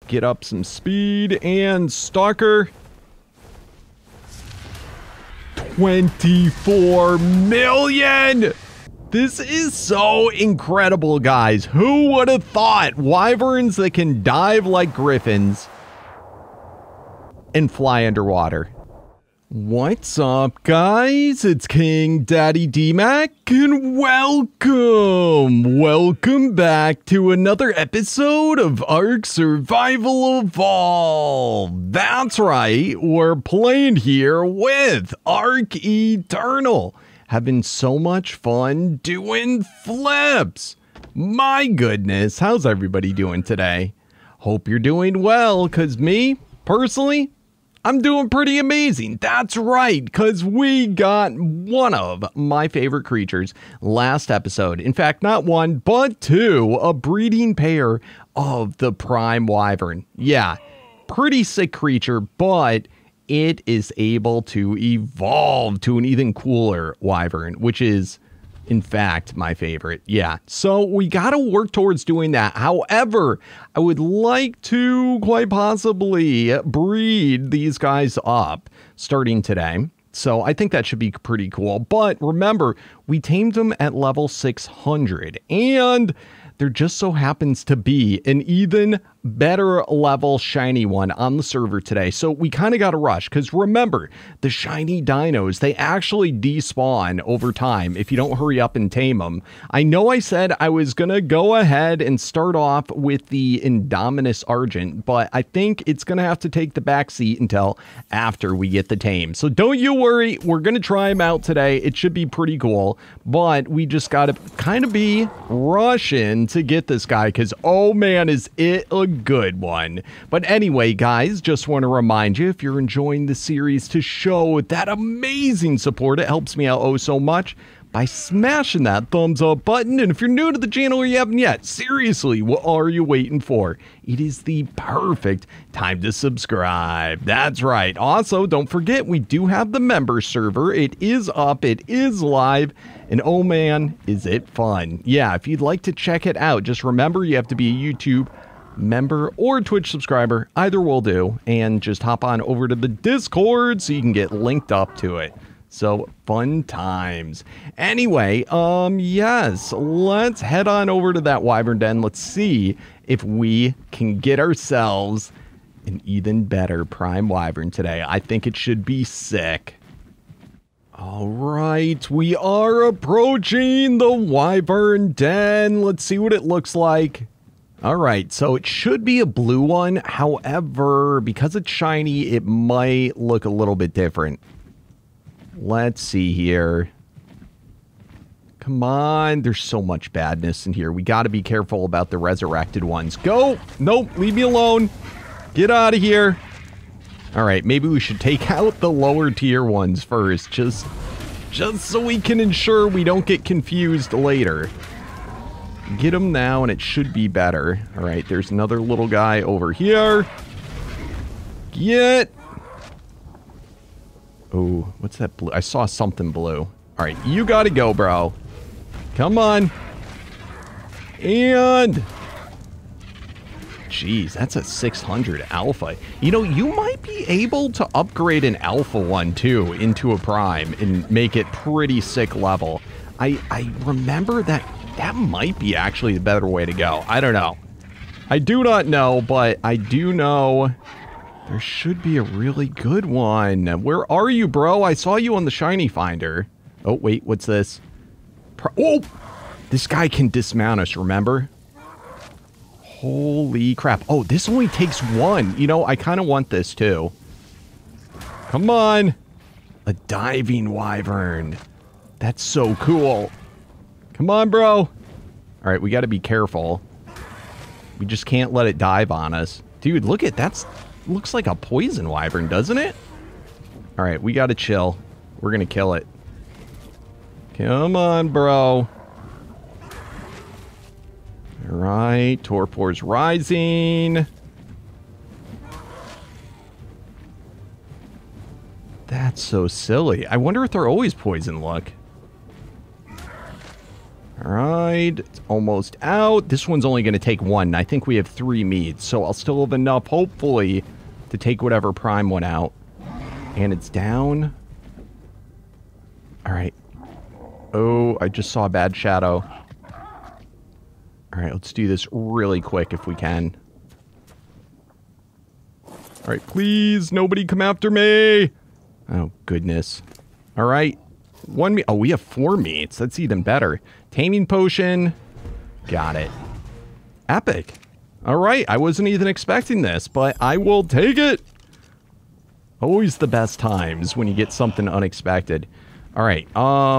Get up some speed and Stalker. 24 million! This is so incredible, guys. Who would have thought wyverns that can dive like griffins and fly underwater? What's up, guys? It's King Daddy D-Mac, and welcome back to another episode of Ark Survival Evolved. That's right, we're playing here with Ark Eternal, having so much fun doing flips. My goodness, how's everybody doing today? Hope you're doing well, because me, personally, I'm doing pretty amazing. That's right, because we got one of my favorite creatures last episode. In fact, not one, but two, a breeding pair of the Prime Wyvern. Yeah, pretty sick creature, but it is able to evolve to an even cooler Wyvern, which is, in fact, my favorite. Yeah, so we got to work towards doing that. However, I would like to quite possibly breed these guys up starting today. So I think that should be pretty cool. But remember, we tamed them at level 600, and there just so happens to be an even better level shiny one on the server today. So we kind of got to rush, because remember, the shiny dinos, they actually despawn over time if you don't hurry up and tame them. I know I said I was going to go ahead and start off with the Indominus Argent, but I think it's going to have to take the back seat until after we get the tame. So don't you worry, we're going to try them out today. It should be pretty cool, but we just got to kind of be rushing to get this guy, because oh man, is it a good one. But anyway, guys, just want to remind you, if you're enjoying the series, to show that amazing support. It helps me out oh so much by smashing that thumbs up button. And if you're new to the channel or you haven't yet, seriously, what are you waiting for? It is the perfect time to subscribe. That's right. Also, don't forget, we do have the member server. It is up, it is live, and oh man, is it fun. Yeah, if you'd like to check it out, just remember you have to be a YouTube member or Twitch subscriber. Either will do, and just hop on over to the Discord so you can get linked up to it. So fun times. Anyway, yes, let's head on over to that wyvern den. Let's see if we can get ourselves an even better prime wyvern today. I think it should be sick. All right, we are approaching the wyvern den. Let's see what it looks like. All right, so it should be a blue one. However, because it's shiny, it might look a little bit different. Let's see here. Come on, there's so much badness in here. We got to be careful about the resurrected ones. Go! Nope, leave me alone. Get out of here. All right, maybe we should take out the lower tier ones first, just so we can ensure we don't get confused later. Get him now, and it should be better. All right, there's another little guy over here. Get. Oh, what's that blue? I saw something blue. All right, you got to go, bro. Come on. And. Jeez, that's a 600 alpha. You know, you might be able to upgrade an alpha one, too, into a prime and make it pretty sick level. I remember that might be actually the better way to go. I don't know. I do not know, but I do know there should be a really good one. Where are you, bro? I saw you on the shiny finder. Oh, wait, what's this? Oh! This guy can dismount us, remember? Holy crap. Oh, this only takes one. You know, I kind of want this, too. Come on. A diving wyvern. That's so cool. Come on, bro. All right, we got to be careful. We just can't let it dive on us. Dude, look at that. Looks like a poison wyvern, doesn't it? All right, we got to chill. We're going to kill it. Come on, bro. All right, Torpor's rising. That's so silly. I wonder if they're always poison luck. All right, it's almost out. This one's only going to take one. I think we have 3 meats, so I'll still have enough, hopefully, to take whatever prime one out. And it's down. All right. Oh, I just saw a bad shadow. All right, let's do this really quick if we can. All right, please, nobody come after me. Oh, goodness. All right. 1 meat. Oh, we have 4 meats. That's even better. Taming potion. Got it. Epic. All right, I wasn't even expecting this, but I will take it. Always the best times when you get something unexpected. All right,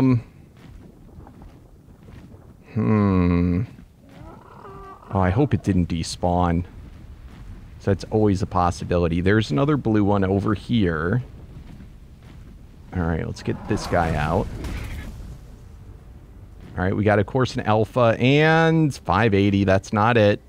Oh, I hope it didn't despawn. So that's always a possibility. There's another blue one over here. All right, let's get this guy out. All right, we got, of course, an alpha and 580. That's not it.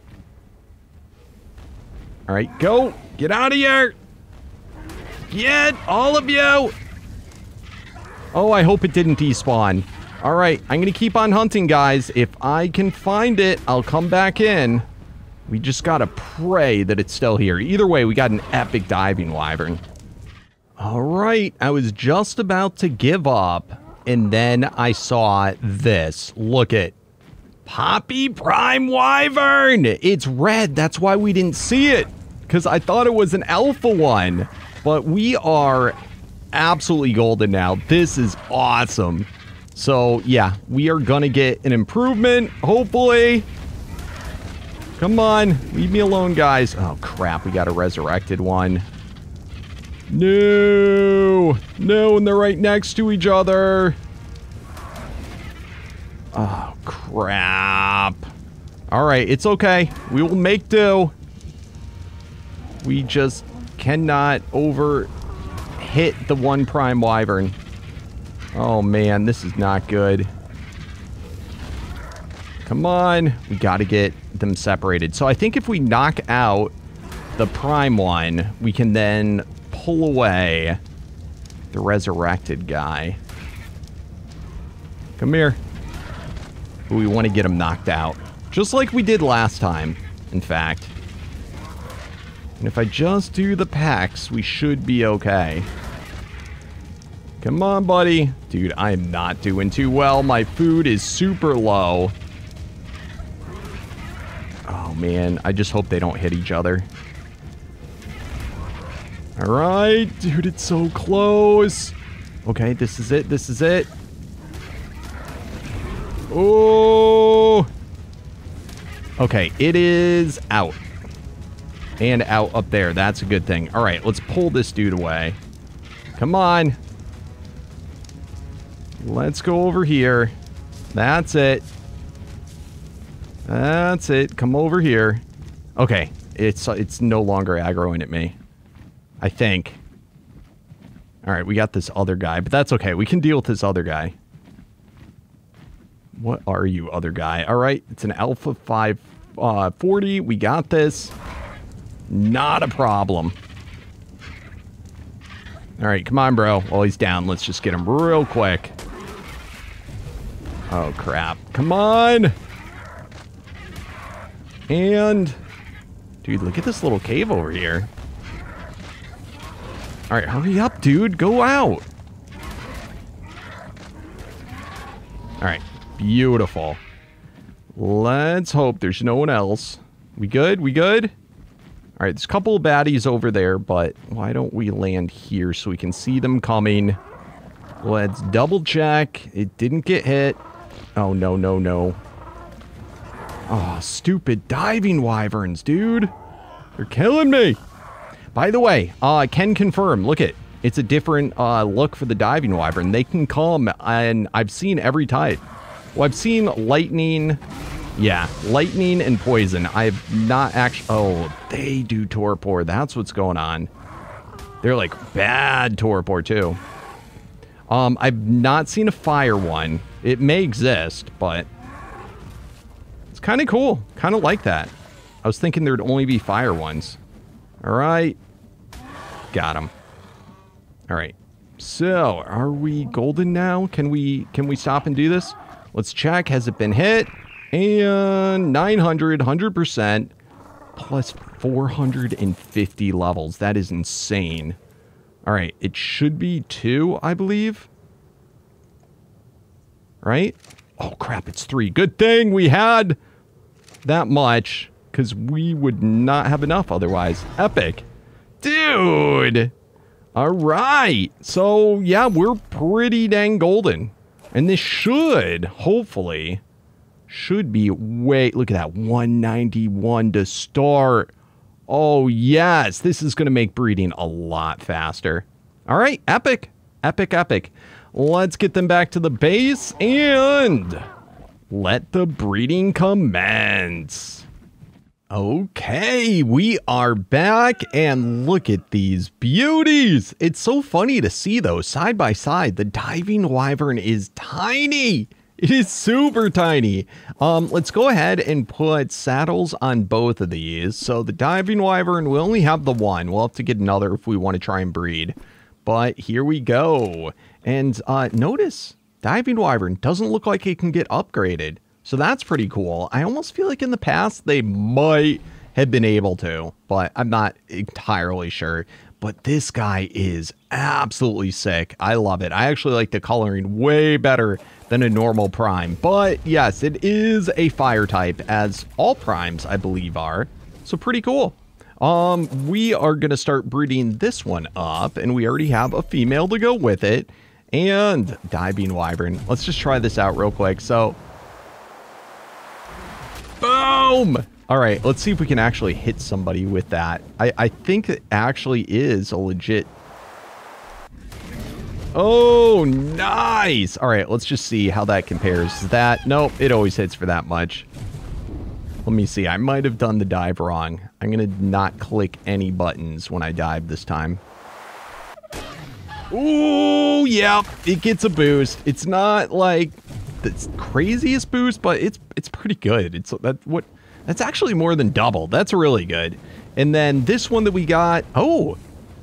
All right, go. Get out of here. Get all of you. Oh, I hope it didn't despawn. All right, I'm going to keep on hunting, guys. If I can find it, I'll come back in. We just got to pray that it's still here. Either way, we got an epic diving wyvern. All right, I was just about to give up, and then I saw this. Look at Poppy Prime Wyvern. It's red. That's why we didn't see it, because I thought it was an alpha one. But we are absolutely golden now. This is awesome. So, yeah, we are going to get an improvement, hopefully. Come on, leave me alone, guys. Oh, crap, we got a resurrected one. No, no, and they're right next to each other. Oh, crap. All right, it's okay. We will make do. We just cannot hit the one prime wyvern. Oh, man, this is not good. Come on. We got to get them separated. So I think if we knock out the prime one, we can then pull away the resurrected guy. Come here. We want to get him knocked out. Just like we did last time, in fact. And if I just do the packs, we should be okay. Come on, buddy. Dude, I am not doing too well. My food is super low. Oh, man. I just hope they don't hit each other. All right. Dude, it's so close. Okay, this is it. This is it. Oh. Okay, it is out. And out up there. That's a good thing. All right, let's pull this dude away. Come on. Let's go over here. That's it. That's it. Come over here. Okay. It's no longer aggroing at me. I think. Alright, we got this other guy, but that's okay. We can deal with this other guy. What are you, other guy? Alright, it's an Alpha 540. We got this. Not a problem. Alright, come on, bro. While he's down, let's just get him real quick. Oh, crap. Come on! And... dude, look at this little cave over here. Alright, hurry up, dude. Go out! Alright, beautiful. Let's hope there's no one else. We good? We good? Alright, there's a couple of baddies over there, but why don't we land here so we can see them coming? Let's double check. It didn't get hit. Oh, no, no, no. Oh, stupid diving wyverns, dude. They're killing me. By the way, I can confirm. Look it. It's a different look for the diving wyvern. They can come, and I've seen every type. Well, I've seen lightning. Yeah, lightning and poison. I have not actually... oh, they do torpor. That's what's going on. They're like bad torpor, too. I've not seen a fire one. It may exist, but it's kind of cool. Kind of like that. I was thinking there'd only be fire ones. All right. Got him. All right. So, are we golden now? Can we stop and do this? Let's check. Has it been hit? And 900, 100%, plus 450 levels. That is insane. All right, it should be 2, I believe. Right? Oh, crap, it's 3. Good thing we had that much, because we would not have enough otherwise. Epic. Dude! All right. So, yeah, we're pretty dang golden. And this should, hopefully, should be way... Look at that, 191 to start. Oh, yes. This is going to make breeding a lot faster. All right, epic. Epic, epic. Let's get them back to the base and let the breeding commence. Okay, we are back, and look at these beauties. It's so funny to see those side by side. The diving wyvern is tiny. It is super tiny. Let's go ahead and put saddles on both of these. So the diving wyvern, we only have the one. We'll have to get another if we want to try and breed. But here we go. And notice, diving wyvern doesn't look like it can get upgraded. So that's pretty cool. I almost feel like in the past they might have been able to, but I'm not entirely sure. But this guy is absolutely sick. I love it. I actually like the coloring way better than a normal prime. But yes, it is a fire type, as all primes, I believe, are. So pretty cool. We are going to start breeding this one up, and we already have a female to go with it. And diving wyvern. Let's just try this out real quick. So... boom! All right, let's see if we can actually hit somebody with that. I think it actually is a legit... oh, nice! All right, let's just see how that compares. That, nope, it always hits for that much. Let me see, I might have done the dive wrong. I'm gonna not click any buttons when I dive this time. Ooh, yeah, it gets a boost. It's not like the craziest boost, but it's pretty good. That's actually more than double. That's really good. And then this one that we got, oh,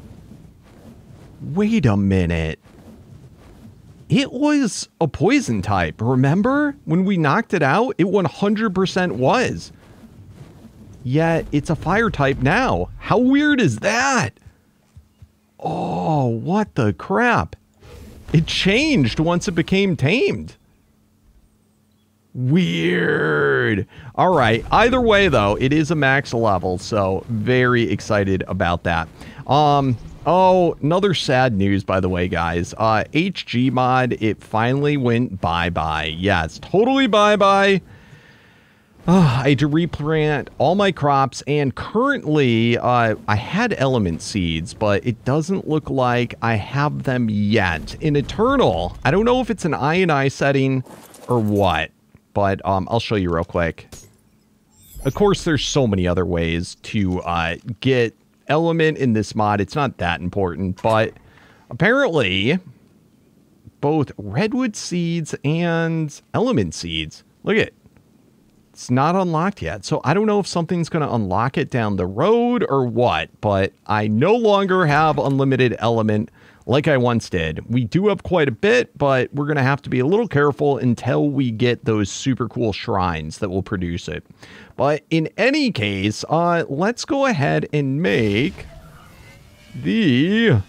wait a minute. It was a poison type. Remember when we knocked it out? It 100% was. Yet it's a fire type now. How weird is that? Oh, what the crap? It changed once it became tamed. Weird. All right. Either way, though, it is a max level, so very excited about that. Oh, another sad news, by the way, guys. HG mod, it finally went bye-bye. Yeah, it's totally bye-bye. I had to replant all my crops, and currently, I had element seeds, but it doesn't look like I have them yet. In Eternal, I don't know if it's an INI setting or what, but I'll show you real quick. Of course, there's so many other ways to get element in this mod. It's not that important, but apparently, both redwood seeds and element seeds, look at it. It's not unlocked yet, so I don't know if something's going to unlock it down the road or what, but I no longer have unlimited element like I once did. We do have quite a bit, but we're going to have to be a little careful until we get those super cool shrines that will produce it. But in any case, let's go ahead and make the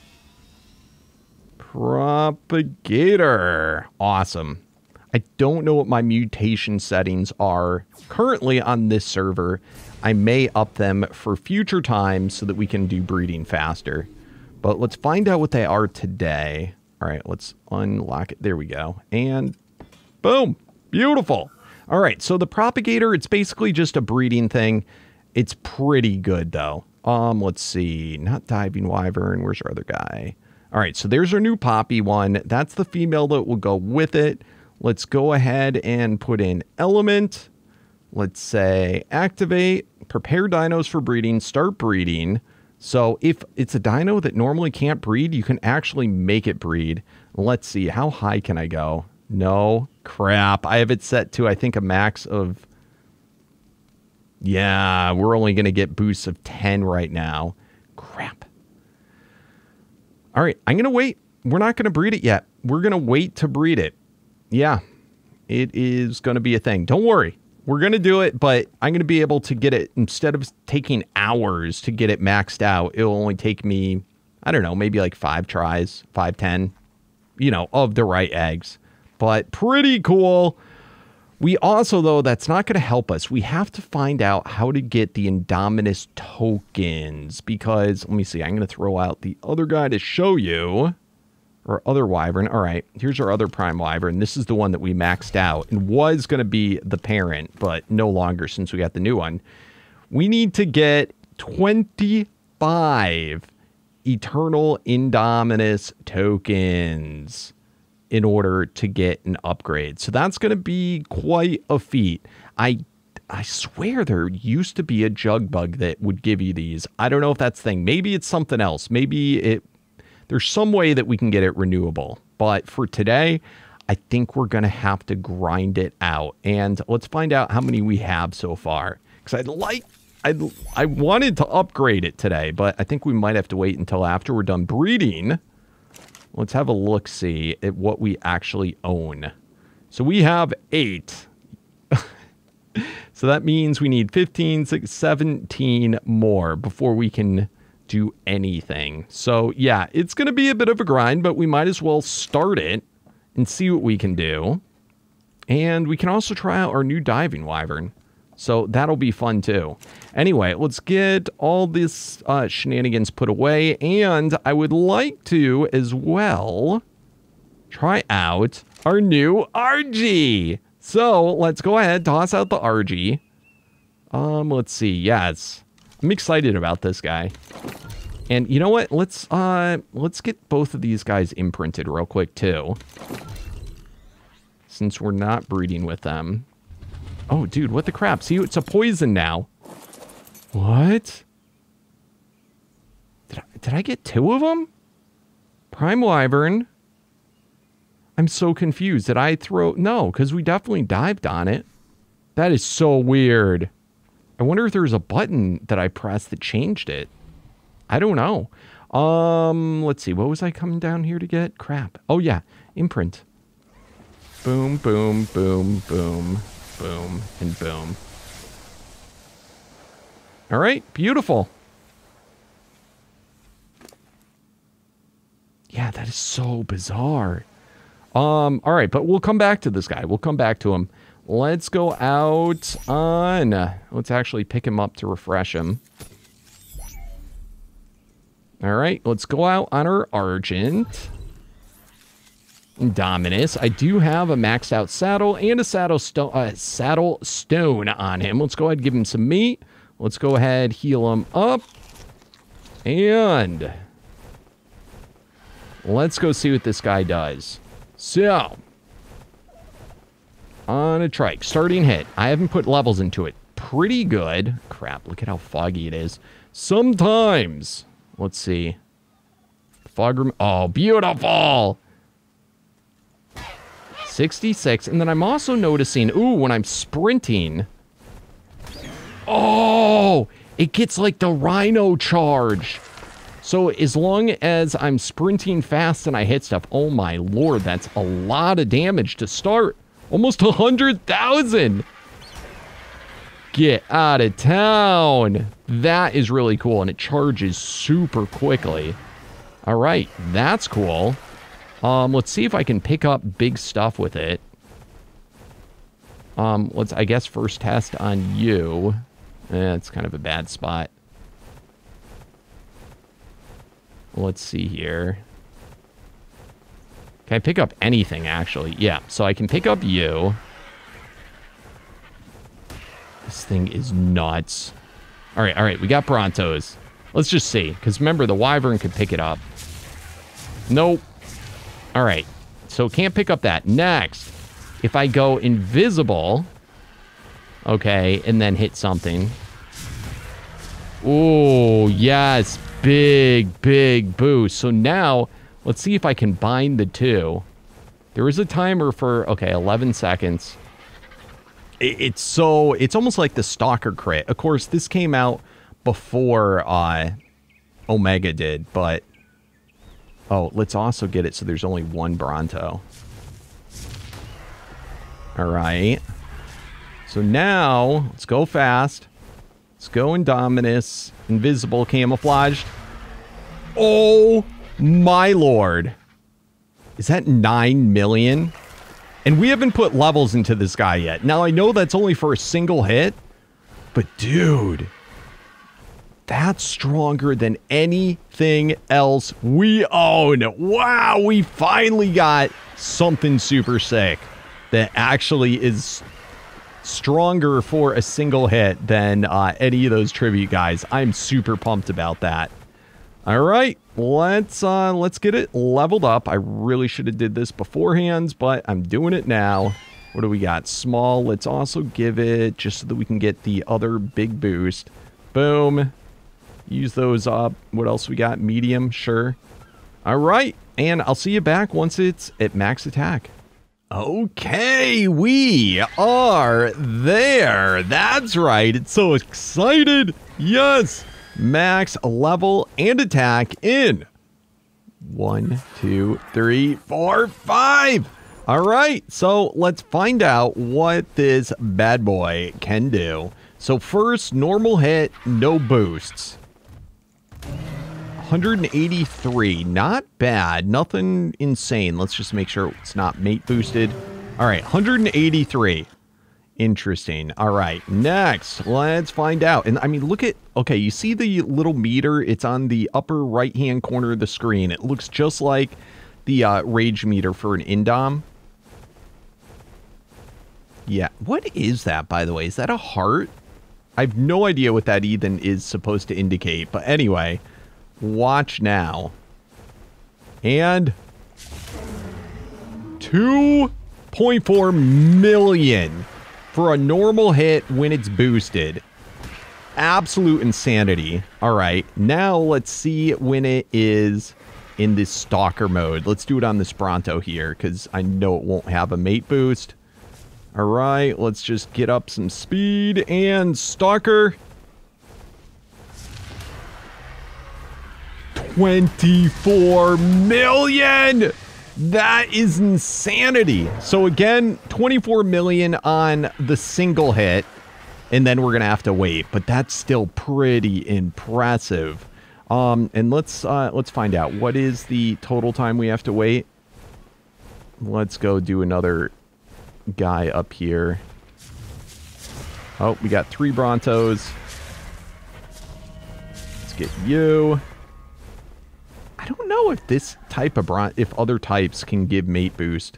propagator. Awesome. I don't know what my mutation settings are currently on this server. I may up them for future times so that we can do breeding faster. But let's find out what they are today. All right, let's unlock it. There we go. And boom, beautiful. All right, so the propagator, it's basically just a breeding thing. It's pretty good, though. Let's see. Not diving wyvern. Where's our other guy? All right, so there's our new poppy one. That's the female that will go with it. Let's go ahead and put in element. Let's say activate, prepare dinos for breeding, start breeding. So if it's a dino that normally can't breed, you can actually make it breed. Let's see, how high can I go? No, crap. I have it set to, I think, a max of... yeah, we're only going to get boosts of 10 right now. Crap. All right, I'm going to wait. We're not going to breed it yet. We're going to wait to breed it. Yeah. It is going to be a thing. Don't worry. We're going to do it, but I'm going to be able to get it, instead of taking hours to get it maxed out, it'll only take me, I don't know, maybe like 5 tries, 5, 10, you know, of the right eggs. But pretty cool. We also, though, that's not going to help us. We have to find out how to get the Indominus tokens, because, let me see, I'm going to throw out the other guy to show you. Or other wyvern. All right, here's our other prime wyvern. This is the one that we maxed out and was going to be the parent, but no longer since we got the new one. We need to get 25 Eternal Indominus tokens in order to get an upgrade. So that's going to be quite a feat. I swear there used to be a jug bug that would give you these. I don't know if that's the thing. Maybe it's something else. Maybe there's some way that we can get it renewable. But for today, I think we're going to have to grind it out. And let's find out how many we have so far. Because I wanted to upgrade it today, but I think we might have to wait until after we're done breeding. Let's have a look-see at what we actually own. So we have 8. So that means we need 15, 16, 17 more before we can do anything. So yeah, it's going to be a bit of a grind, but we might as well start it and see what we can do. And we can also try out our new diving wyvern. So that'll be fun too. Anyway, let's get all this shenanigans put away. And I would like to as well try out our new RG. So let's go ahead, toss out the RG. Let's see. Yes, I'm excited about this guy. And you know what? Let's get both of these guys imprinted real quick too, since we're not breeding with them. Oh, dude, what the crap? See, it's a poison now. What? Did I get 2 of them? Prime Wyvern. I'm so confused. Did I throw? No, because we definitely dived on it. That is so weird. I wonder if there's a button that I pressed that changed it. I don't know. Let's see. What was I coming down here to get? Crap. Oh, yeah. Imprint. Boom, boom, boom, boom, boom, and boom. All right. Beautiful. Yeah, that is so bizarre. All right. But we'll come back to this guy. We'll come back to him. Let's go out on... let's actually pick him up to refresh him. All right, let's go out on our Argent Indominus. I do have a maxed out saddle and a saddle stone on him. Let's go ahead and give him some meat. Let's go ahead, heal him up. And let's go see what this guy does. So, on a trike, starting hit. I haven't put levels into it. Pretty good. Crap, look at how foggy it is. Sometimes... Let's see. Fog room. Oh, beautiful. 66. And then I'm also noticing, ooh, when I'm sprinting. Oh, it gets like the rhino charge. So as long as I'm sprinting fast and I hit stuff, oh my lord, that's a lot of damage to start. Almost 100,000. Get out of town. That is really cool, and it charges super quickly. All right, that's cool. Let's see if I can pick up big stuff with it. Let's, I guess, first test on you. It's kind of a bad spot. Let's see here. Can I pick up anything, actually? Yeah, so I can pick up you. This thing is nuts. All right, we got Brontos. Let's just see, because remember, the Wyvern could pick it up. Nope. All right, so can't pick up that. Next, if I go invisible, okay, and then hit something. Oh, yes, big boost. So now, let's see if I can bind the two. There is a timer for, okay, 11 seconds. It's almost like the Stalker crit. Of course, this came out before Omega did, but... Oh, let's also get it so there's only one Bronto. All right. So now, let's go fast. Let's go Indominus. Invisible, camouflaged. Oh, my lord. Is that 9 million? And we haven't put levels into this guy yet. Now, I know that's only for a single hit. But, dude, that's stronger than anything else we own. Wow, we finally got something super sick that actually is stronger for a single hit than any of those tribute guys. I'm super pumped about that. All right, let's get it leveled up. I really should have did this beforehand, but I'm doing it now. What do we got? Small. Let's also give it just so that we can get the other big boost. Boom. Use those up. What else we got? Medium. Sure. All right. And I'll see you back once it's at max attack. Okay, we are there. That's right. It's so excited. Yes. Max level and attack in 1, 2, 3, 4, 5. All right, so let's find out what this bad boy can do. So first, normal hit, no boosts. 183, not bad, nothing insane. Let's just make sure it's not mate boosted. All right, 183. Interesting. All right, next, let's find out. And I mean, look at, okay, you see the little meter? It's on the upper right-hand corner of the screen. It looks just like the rage meter for an Indom. Yeah, what is that, by the way? Is that a heart? I have no idea what that even is supposed to indicate. But anyway, watch now. And 2.4 million for a normal hit when it's boosted. Absolute insanity. All right, now let's see when it is in this stalker mode. Let's do it on this Bronto here because I know it won't have a mate boost. All right, let's just get up some speed and stalker. 24 million! That is insanity. So again, 24 million on the single hit, and then we're gonna have to wait. But that's still pretty impressive. And let's find out what is the total time we have to wait. Let's go do another guy up here. Oh, we got 3 Brontos. Let's get you. I don't know if this type of if other types can give mate boost.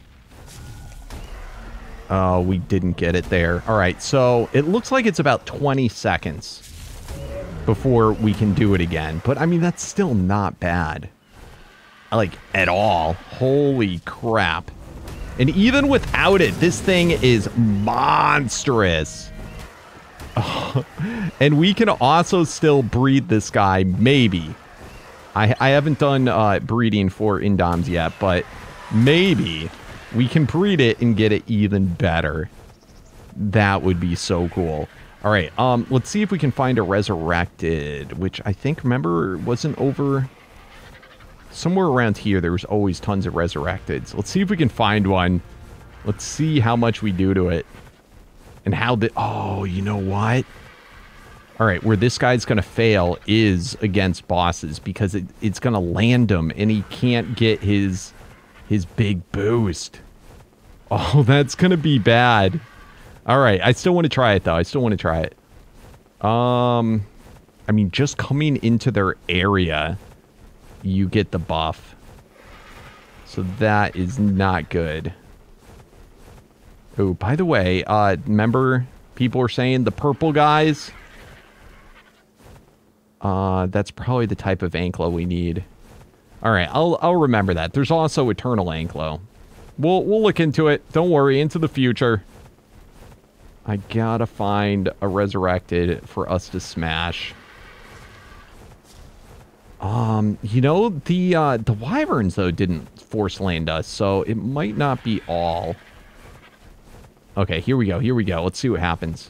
Oh, we didn't get it there. All right, so it looks like it's about 20 seconds before we can do it again. But I mean, that's still not bad. Like, at all. Holy crap. And even without it, this thing is monstrous. And we can also still breed this guy, maybe. I haven't done breeding for Indoms yet, but maybe we can breed it and get it even better. That would be so cool. All right, let's see if we can find a resurrected, which I think, remember, wasn't over... Somewhere around here, there was always tons of resurrecteds. Let's see if we can find one. Let's see how much we do to it. And how the... Oh, you know what? All right, where this guy's going to fail is against bosses because it's going to land him and he can't get his big boost. Oh, that's going to be bad. All right, I still want to try it, though. I still want to try it. I mean, just coming into their area... You get the buff. So that is not good. Oh, by the way, remember people are saying the purple guys? That's probably the type of Anklo we need. All right, I'll remember that. There's also Eternal Anklo. We'll look into it. Don't worry, into the future. I gotta find a resurrected for us to smash. You know, the Wyverns, though, didn't force land us, so it might not be all. Okay, here we go, here we go. Let's see what happens.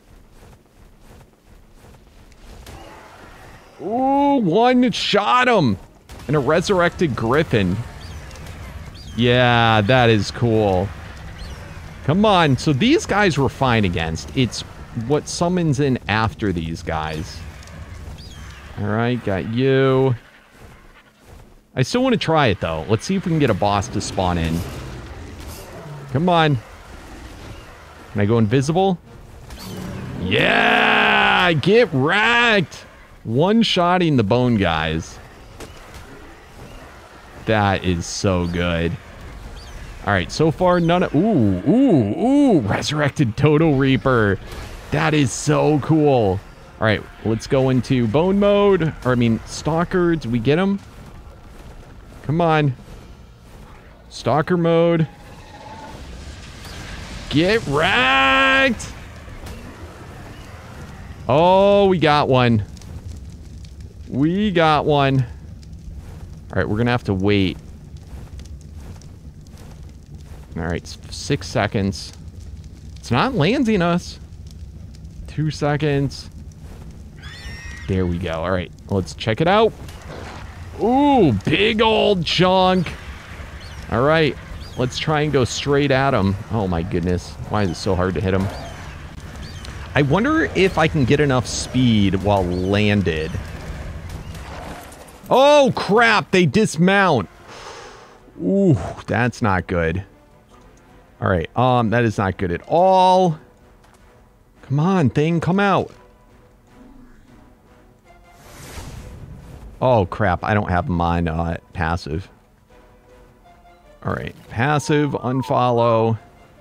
Ooh, one shot him! And a resurrected Griffin. Yeah, that is cool. Come on. So these guys we're fine against. It's what summons in after these guys. All right, got you. I still want to try it, though. Let's see if we can get a boss to spawn in. Come on. Can I go invisible? Yeah! Get wrecked! One-shotting the bone guys. That is so good. All right, so far, none of... Ooh! Resurrected Total Reaper. That is so cool. All right, let's go into bone mode. Or, I mean, Stalker. Did we get him? Come on. Stalker mode. Get wrecked! Oh, we got one. We got one. All right, we're going to have to wait. All right, 6 seconds. It's not landing us. 2 seconds. There we go. All right, let's check it out. Ooh, big old chunk. All right, let's try and go straight at him. Oh, my goodness. Why is it so hard to hit him? I wonder if I can get enough speed while landed. Oh, crap. They dismount. Ooh, that's not good. All right, that is not good at all. Come on, thing, come out. Oh, crap. I don't have mine passive. All right, passive, unfollow.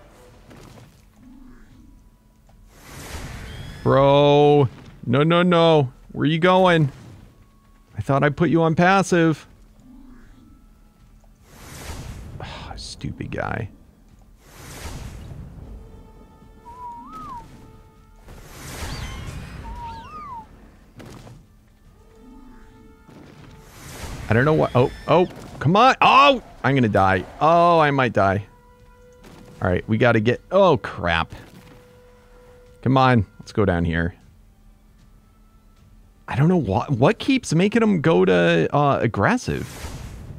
Bro. No, no, no. Where are you going? I thought I put you on passive. Oh, stupid guy. I don't know what... Oh, come on. Oh, I'm going to die. Oh, I might die. All right, we got to get... Oh, crap. Come on. Let's go down here. I don't know what keeps making him go to aggressive.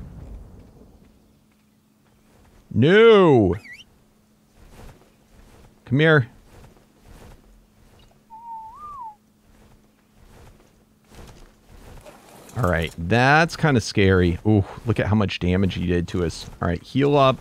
No. Come here. All right, that's kind of scary. Ooh, look at how much damage he did to us. All right, heal up.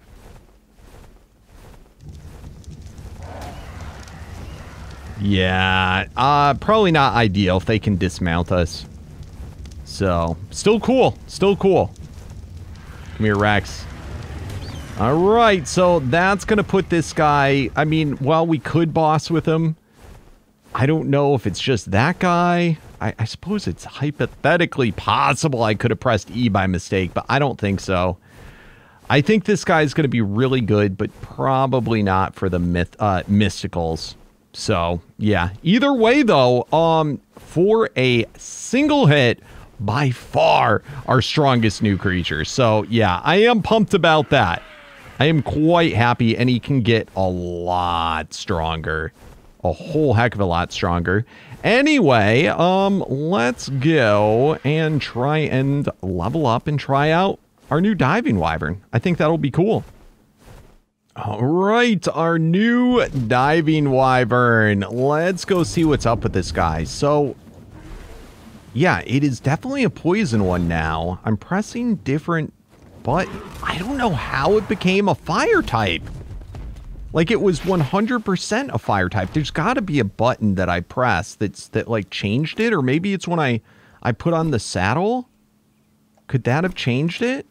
Yeah, probably not ideal if they can dismount us. So, still cool. Still cool. Come here, Rex. All right, so that's going to put this guy... I mean, while we could boss with him, I don't know if it's just that guy... I suppose it's hypothetically possible I could have pressed E by mistake, but I don't think so. I think this guy's going to be really good, but probably not for the mysticals. So, yeah. Either way, though, for a single hit, by far our strongest new creature. So, yeah, I am pumped about that. I am quite happy, and he can get a lot stronger. A whole heck of a lot stronger. Anyway, let's go and try and level up and try out our new Diving Wyvern. I think that'll be cool. All right, our new Diving Wyvern. Let's go see what's up with this guy. So, yeah, it is definitely a poison one now. I'm pressing different, but I don't know how it became a fire type. Like, it was 100% a fire type. There's got to be a button that I pressed that like changed it, or maybe it's when I put on the saddle. Could that have changed it?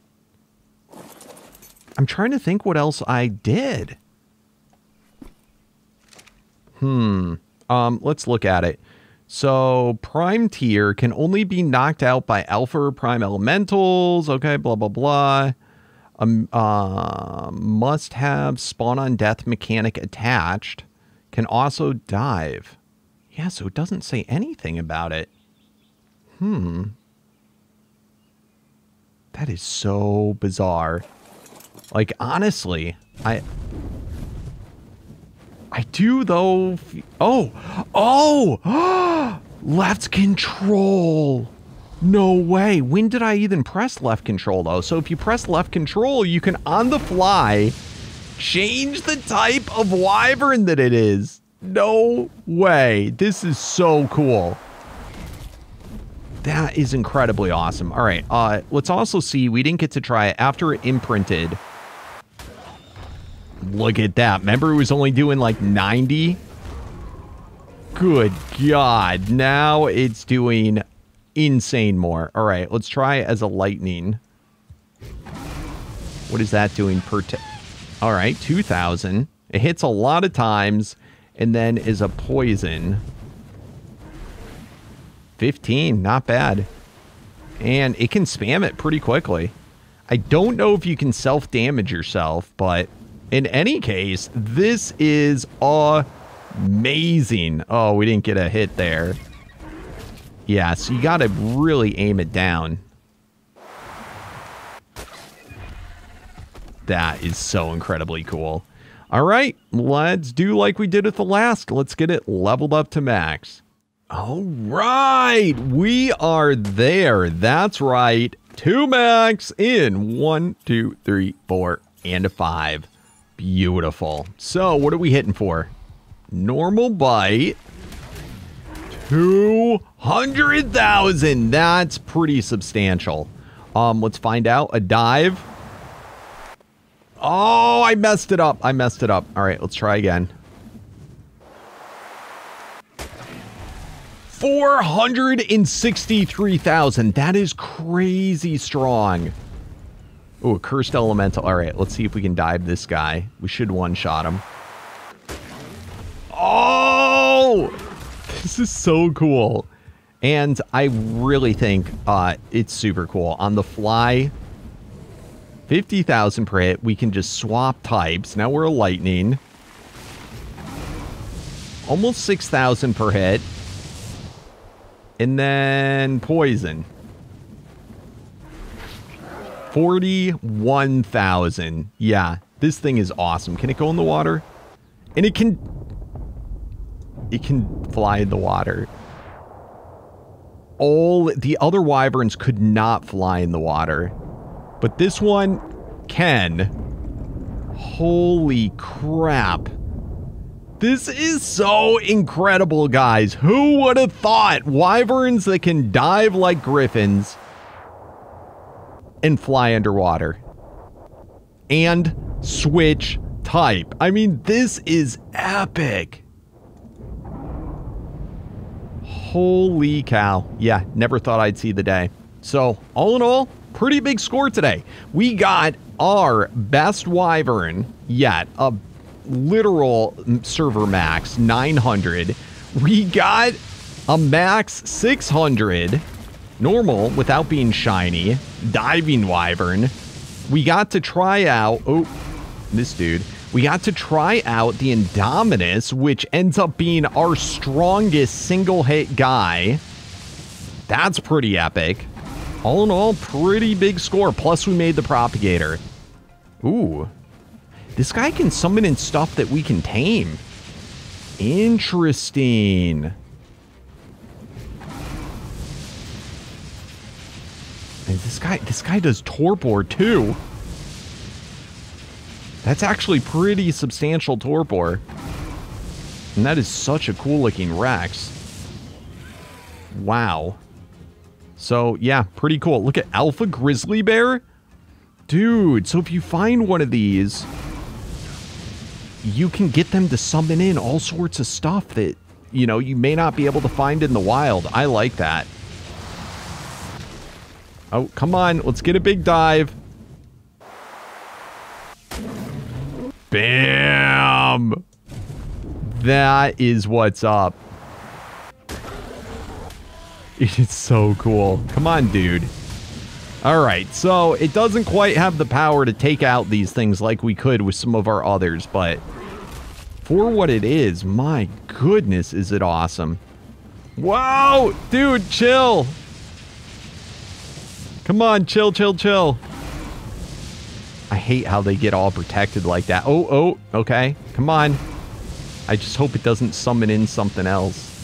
I'm trying to think what else I did. Let's look at it. So, Prime Tier can only be knocked out by Alpha or Prime Elementals. Okay, blah, blah, blah. Must have spawn on death mechanic attached. Can also dive. Yeah, so it doesn't say anything about it. That is so bizarre. Like, honestly, I do, though... Oh! Left control! No way. When did I even press left control, though? So if you press left control, you can, on the fly, change the type of wyvern that it is. No way. This is so cool. That is incredibly awesome. All right, let's also see. We didn't get to try it after it imprinted. Look at that. Remember, it was only doing like 90? Good God. Now it's doing insane more. All right, let's try it as a lightning. What is that doing per... All right, 2,000. It hits a lot of times and then is a poison. 15, not bad. And it can spam it pretty quickly. I don't know if you can self-damage yourself, but in any case, this is amazing. Oh, we didn't get a hit there. Yeah, so you got to really aim it down. That is so incredibly cool. All right, let's do like we did with the last. Let's get it leveled up to max. All right, we are there. That's right. 2 max in 1, 2, 3, 4, and a 5. Beautiful. So what are we hitting for? Normal bite. 200,000. That's pretty substantial. Let's find out. A dive. Oh, I messed it up. I messed it up. All right, let's try again. 463,000. That is crazy strong. Oh, a cursed elemental. All right, let's see if we can dive this guy. We should one-shot him. Oh! This is so cool. And I really think it's super cool. On the fly, 50,000 per hit. We can just swap types. Now we're a lightning. Almost 6,000 per hit. And then poison. 41,000. Yeah, this thing is awesome. Can it go in the water? And it can fly in the water. All the other wyverns could not fly in the water. But this one can. Holy crap. This is so incredible, guys. Who would have thought wyverns that can dive like griffins and fly underwater and switch type? I mean, this is epic. Holy cow. Yeah, never thought I'd see the day. So, all in all, pretty big score today. We got our best wyvern yet, a literal server max, 900. We got a max 600, normal without being shiny, diving wyvern. We got to try out, oh, this dude. We got to try out the Indominus, which ends up being our strongest single hit guy. That's pretty epic. All in all, pretty big score. Plus, we made the propagator. Ooh. This guy can summon in stuff that we can tame. Interesting. And this guy does torpor too. That's actually pretty substantial torpor. And that is such a cool looking Rex. Wow. So, yeah, pretty cool. Look at Alpha Grizzly Bear. Dude, so if you find one of these, you can get them to summon in all sorts of stuff that, you know, you may not be able to find in the wild. I like that. Oh, come on. Let's get a big dive. Bam! That is what's up. It's so cool. Come on, dude. All right, so it doesn't quite have the power to take out these things like we could with some of our others, but for what it is, my goodness, is it awesome. Wow, dude, chill. Come on, chill, chill, chill. I hate how they get all protected like that. Oh, okay. Come on. I just hope it doesn't summon in something else.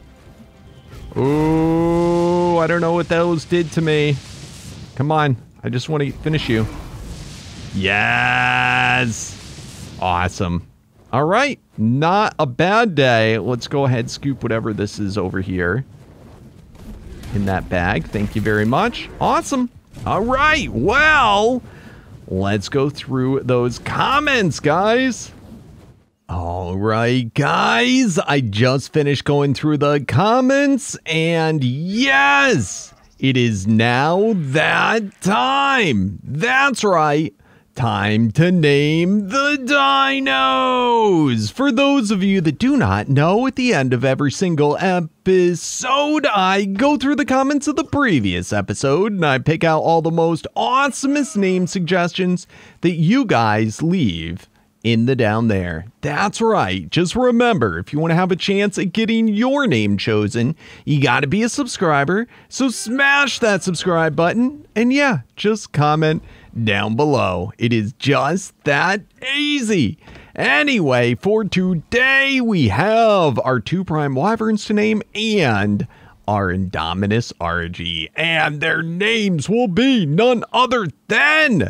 Ooh, I don't know what those did to me. Come on. I just want to finish you. Yes. Awesome. All right. Not a bad day. Let's go ahead, scoop whatever this is over here in that bag. Thank you very much. Awesome. All right. Well, let's go through those comments, guys. All right, guys. I just finished going through the comments, and yes, it is now that time. That's right. Time to name the dinos! For those of you that do not know, at the end of every single episode, I go through the comments of the previous episode and I pick out all the most awesomest name suggestions that you guys leave in the down there. That's right. Just remember, if you want to have a chance at getting your name chosen, you got to be a subscriber. So smash that subscribe button and yeah, just comment down below. It is just that easy. Anyway, for today, we have our 2 Prime Wyverns to name and our Indominus RG. And their names will be none other than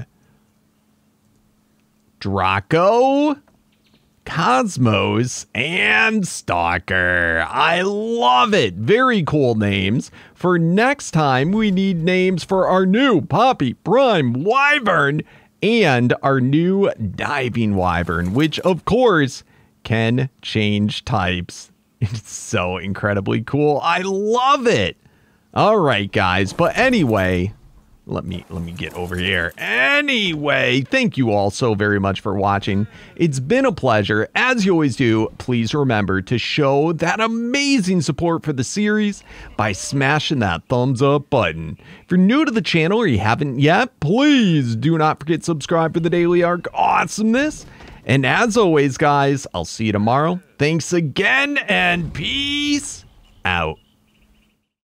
Draco, Cosmos, and Stalker. I love it. Very cool names. For next time, we need names for our new Poppy Prime Wyvern and our new Diving Wyvern, which of course can change types. It's so incredibly cool. I love it. All right, guys. But anyway, let me get over here. Anyway, thank you all so very much for watching. It's been a pleasure. As you always do, please remember to show that amazing support for the series by smashing that thumbs up button. If you're new to the channel or you haven't yet, please do not forget to subscribe for the daily ARK awesomeness. And as always, guys, I'll see you tomorrow. Thanks again and peace out.